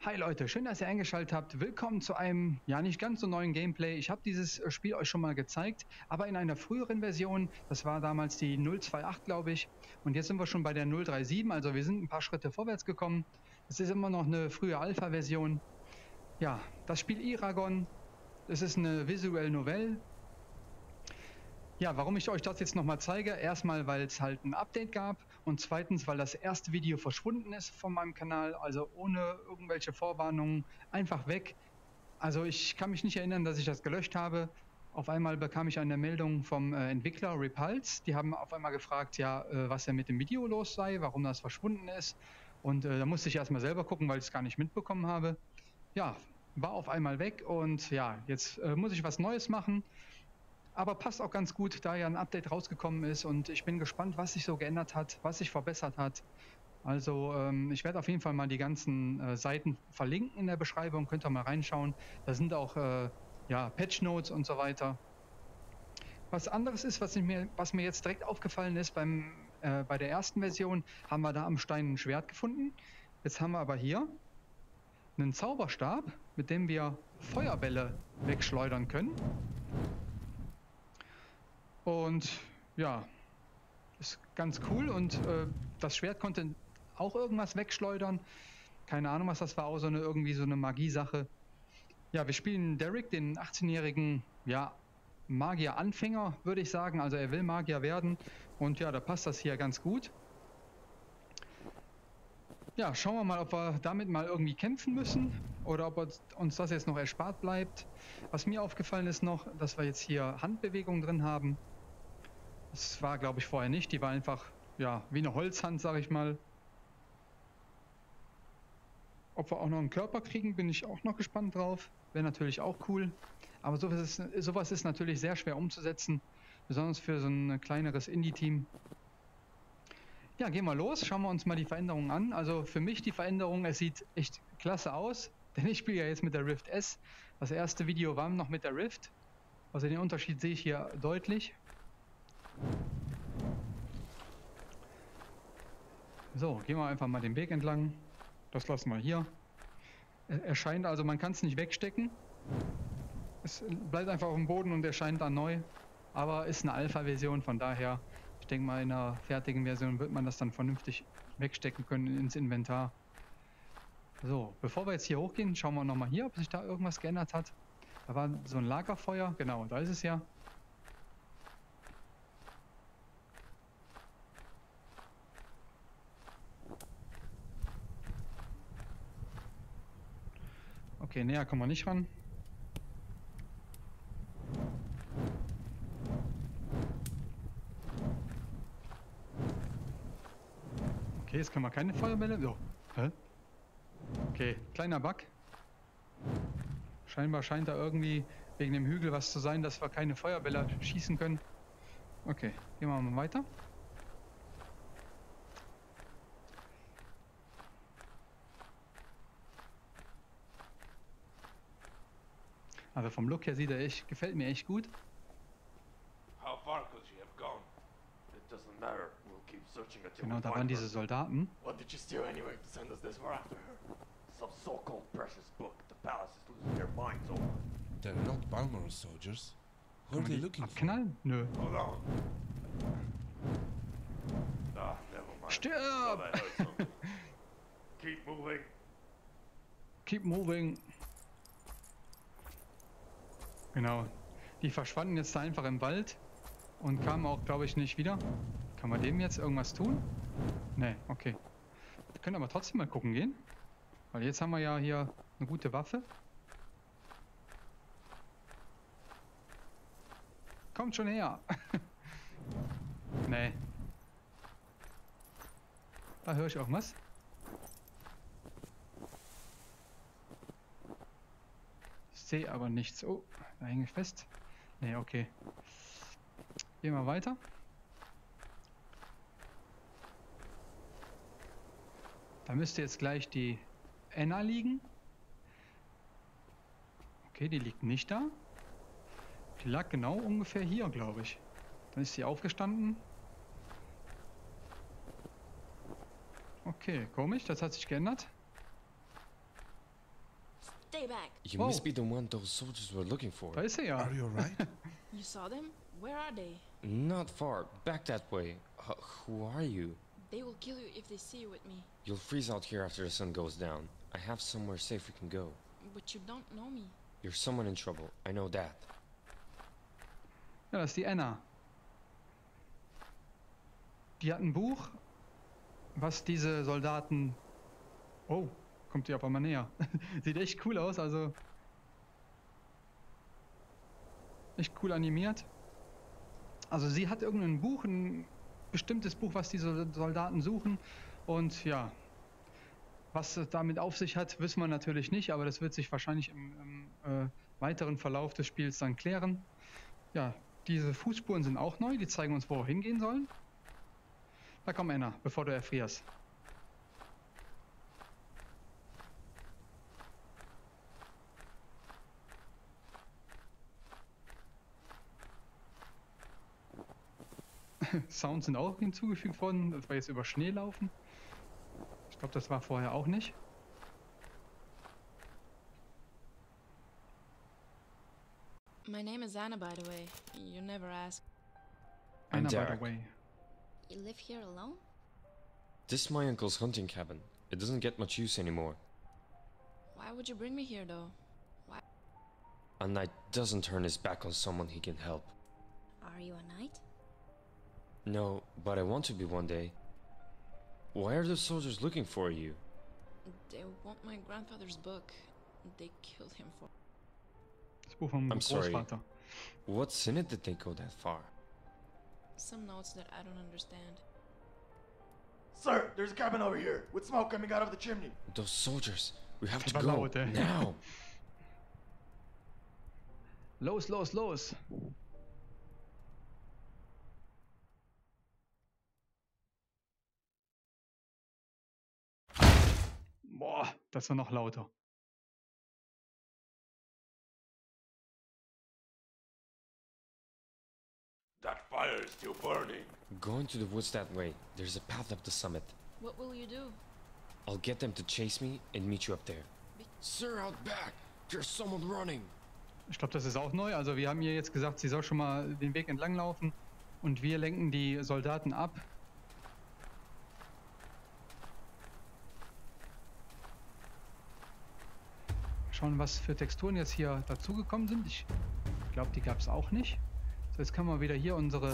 Hi Leute, schön, dass ihr eingeschaltet habt. Willkommen zu einem, ja, nicht ganz so neuen Gameplay. Ich habe dieses Spiel euch schon mal gezeigt, aber in einer früheren Version. Das war damals die 028, glaube ich. Und jetzt sind wir schon bei der 037, also wir sind ein paar Schritte vorwärts gekommen. Es ist immer noch eine frühe Alpha-Version. Ja, das Spiel Eragon, es ist eine Visual Novelle. Ja, warum ich euch das jetzt nochmal zeige, erstmal, weil es halt ein Update gab und zweitens, weil das erste Video verschwunden ist von meinem Kanal, also ohne irgendwelche Vorwarnungen, einfach weg. Also ich kann mich nicht erinnern, dass ich das gelöscht habe. Auf einmal bekam ich eine Meldung vom Entwickler Repulse. Die haben auf einmal gefragt, ja, was denn mit dem Video los sei, warum das verschwunden ist. Und da musste ich erstmal selber gucken, weil ich es gar nicht mitbekommen habe. Ja, war auf einmal weg und ja, jetzt muss ich was Neues machen. Aber passt auch ganz gut, da ja ein Update rausgekommen ist und ich bin gespannt, was sich so geändert hat, was sich verbessert hat. Also ich werde auf jeden Fall mal die ganzen Seiten verlinken in der Beschreibung, könnt ihr mal reinschauen. Da sind auch ja, Patch Notes und so weiter. Was anderes ist, was mir jetzt direkt aufgefallen ist, bei der ersten Version haben wir da am Stein ein Schwert gefunden. Jetzt haben wir aber hier einen Zauberstab, mit dem wir Feuerbälle wegschleudern können. Und ja, ist ganz cool und das Schwert konnte auch irgendwas wegschleudern. Keine Ahnung, was das war, auch irgendwie so eine Magiesache. Ja, wir spielen Derek, den 18-jährigen, ja, Magier-Anfänger, würde ich sagen. Also er will Magier werden und ja, da passt das hier ganz gut. Ja, schauen wir mal, ob wir damit mal irgendwie kämpfen müssen oder ob uns das jetzt noch erspart bleibt. Was mir aufgefallen ist noch, dass wir jetzt hier Handbewegungen drin haben. Das war, glaube ich, vorher nicht. Die war einfach, ja, wie eine Holzhand, sage ich mal. Ob wir auch noch einen Körper kriegen, bin ich auch noch gespannt drauf. Wäre natürlich auch cool. Aber sowas ist natürlich sehr schwer umzusetzen. Besonders für so ein kleineres Indie-Team. Ja, gehen wir los. Schauen wir uns mal die Veränderungen an. Also für mich die Veränderung, es sieht echt klasse aus. Denn ich spiele ja jetzt mit der Rift S. Das erste Video war noch mit der Rift. Also den Unterschied sehe ich hier deutlich. So, gehen wir einfach mal den Weg entlang. Das lassen wir hier. Erscheint also, man kann es nicht wegstecken. Es bleibt einfach auf dem Boden und erscheint dann neu. Aber ist eine Alpha-Version, von daher, ich denke mal, in einer fertigen Version wird man das dann vernünftig wegstecken können ins Inventar. So, bevor wir jetzt hier hochgehen, schauen wir nochmal hier, ob sich da irgendwas geändert hat. Da war so ein Lagerfeuer, genau, da ist es ja. Okay, näher kommen wir nicht ran. Okay, jetzt können wir keine Feuerbälle. So. Hä? Okay, kleiner Bug. Scheinbar scheint da irgendwie wegen dem Hügel was zu sein, dass wir keine Feuerbälle schießen können. Okay, gehen wir mal weiter. Also vom Look her gefällt mir echt gut. How far could she have gone? It doesn't matter. We'll keep searching until Genau, we da find waren her. diese Soldaten. What did you steal anyway to send us this far after her? Some so-called precious book. The palace is losing their minds over. They're not Balmoral soldiers. Who are Kann man they die looking for? abknallen? Nö. Hold on. Ah, never mind. Stirb! Thought I heard something. Keep moving. Keep moving. Genau. Die verschwanden jetzt da einfach im Wald und kamen auch, glaube ich, nicht wieder. Kann man dem jetzt irgendwas tun? Nee, okay. Wir können aber trotzdem mal gucken gehen. Weil jetzt haben wir ja hier eine gute Waffe. Kommt schon her. Nee. Da höre ich irgendwas. Ich sehe aber nichts. Oh, da hänge ich fest. Nee, okay. Gehen wir weiter. Da müsste jetzt gleich die Anna liegen. Okay, die liegt nicht da. Die lag genau ungefähr hier, glaube ich. Dann ist sie aufgestanden. Okay, komisch, das hat sich geändert. Stay back. You Whoa. must be the one those soldiers were looking for. Da ist er ja. Are you alright? You saw them? Where are they? Not far. Back that way. Who are you? They will kill you if they see you with me. You'll freeze out here after the sun goes down. I have somewhere safe we can go. But you don't know me. You're someone in trouble. I know that. Ja, das ist die Anna. Die hat ein Buch, was diese Soldaten... Oh, kommt die auf einmal näher. Sieht echt cool aus, also... Echt cool animiert. Also sie hat irgendein Buch, ein bestimmtes Buch, was diese Soldaten suchen. Und ja, was es damit auf sich hat, wissen wir natürlich nicht, aber das wird sich wahrscheinlich im weiteren Verlauf des Spiels dann klären. Ja, diese Fußspuren sind auch neu, die zeigen uns, wo wir hingehen sollen. Da komm, Anna, bevor du erfrierst. Sounds sind auch hinzugefügt worden, dass wir jetzt über Schnee laufen. Ich glaube, das war vorher auch nicht. My name is Anna, by the way. You never asked. I'm Anna, by the Derek. way. You live here alone? This is my uncle's hunting cabin. It doesn't get much use anymore. Why would you bring me here, though? A knight doesn't turn his back on someone he can help. Are you a knight? No, but I want to be one day. Why are the soldiers looking for you? They want my grandfather's book. They killed him for. Das Buch vom I'm sorry. Großvater. What's in it that they go that far? Some notes that I don't understand. Sir, there's a cabin over here with smoke coming out of the chimney. Those soldiers! We have to War go laut, ey. now! Los, los, los! Boah, das war noch lauter. That fire is still burning. Go into the woods that way. There's a path up the summit. What will you do? I'll get them to chase me and meet you up there. Sir, out back! There's someone running! Ich glaube, das ist auch neu. Also wir haben ihr jetzt gesagt, sie soll schon mal den Weg entlang laufen und wir lenken die Soldaten ab. Schauen, was für Texturen jetzt hier dazugekommen sind. Ich glaube, die gab es auch nicht. So, jetzt können wir wieder hier unsere...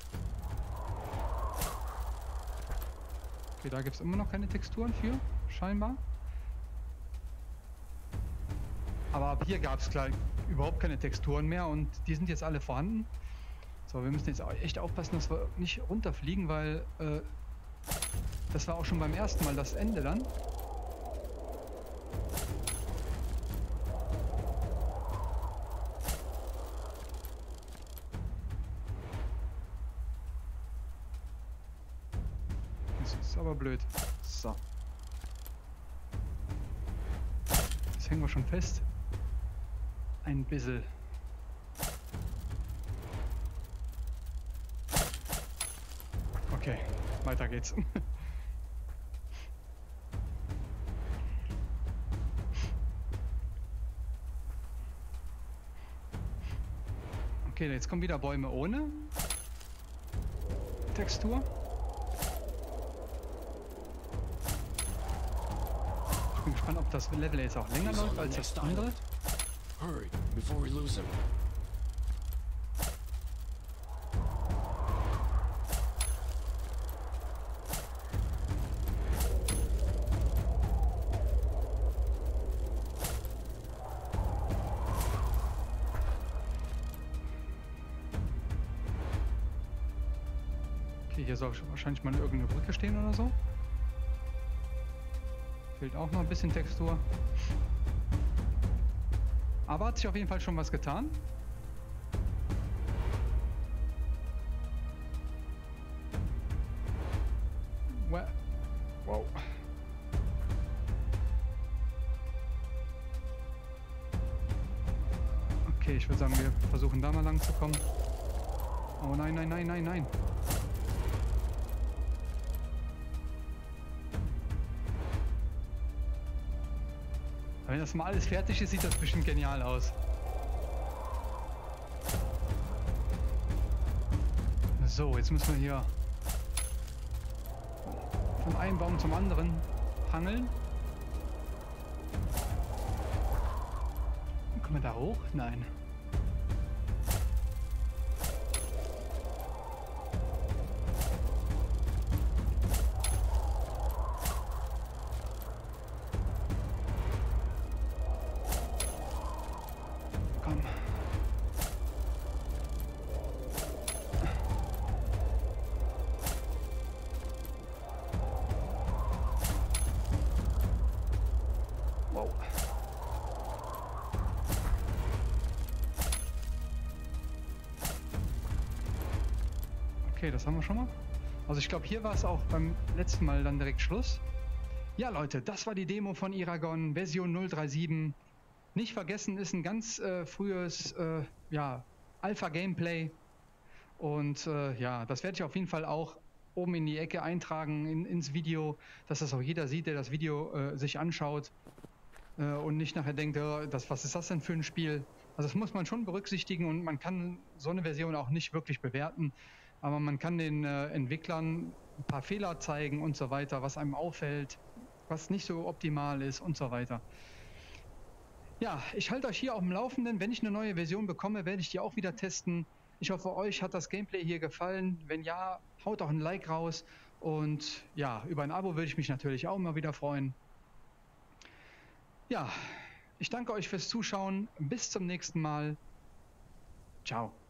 Okay, da gibt es immer noch keine Texturen für, scheinbar. Aber ab hier gab es gleich überhaupt keine Texturen mehr und die sind jetzt alle vorhanden. So, wir müssen jetzt auch echt aufpassen, dass wir nicht runterfliegen, weil das war auch schon beim ersten Mal das Ende dann. Das ist aber blöd. So. Jetzt hängen wir schon fest. Ein bisschen. Okay, weiter geht's. Okay, jetzt kommen wieder Bäume ohne Textur. Ich bin gespannt, ob das Level jetzt auch länger He's on läuft the als das next andere. island. Hurry, before we lose him. Okay, hier soll wahrscheinlich mal irgendeine Brücke stehen oder so. Fehlt auch noch ein bisschen Textur. Aber hat sich auf jeden Fall schon was getan. Wow. Okay, ich würde sagen, wir versuchen da mal lang zu kommen. Oh nein, nein, nein, nein, nein. Wenn das mal alles fertig ist, sieht das bestimmt genial aus. So, jetzt müssen wir hier von einem Baum zum anderen hangeln. Kommen wir da hoch? Nein. Komm. Wow. Okay, das haben wir schon mal. Also ich glaube, hier war es auch beim letzten Mal dann direkt Schluss. Ja, Leute, das war die Demo von Eragon, Version 037. Nicht vergessen, ist ein ganz frühes ja, Alpha-Gameplay. Und ja, das werde ich auf jeden Fall auch oben in die Ecke eintragen ins Video, dass das auch jeder sieht, der das Video sich anschaut. Und nicht nachher denkt, was ist das denn für ein Spiel? Also das muss man schon berücksichtigen und man kann so eine Version auch nicht wirklich bewerten. Aber man kann den Entwicklern ein paar Fehler zeigen und so weiter, was einem auffällt, was nicht so optimal ist und so weiter. Ja, ich halte euch hier auf dem Laufenden. Wenn ich eine neue Version bekomme, werde ich die auch wieder testen. Ich hoffe, euch hat das Gameplay hier gefallen. Wenn ja, haut auch ein Like raus. Und ja, über ein Abo würde ich mich natürlich auch immer wieder freuen. Ja, ich danke euch fürs Zuschauen. Bis zum nächsten Mal. Ciao.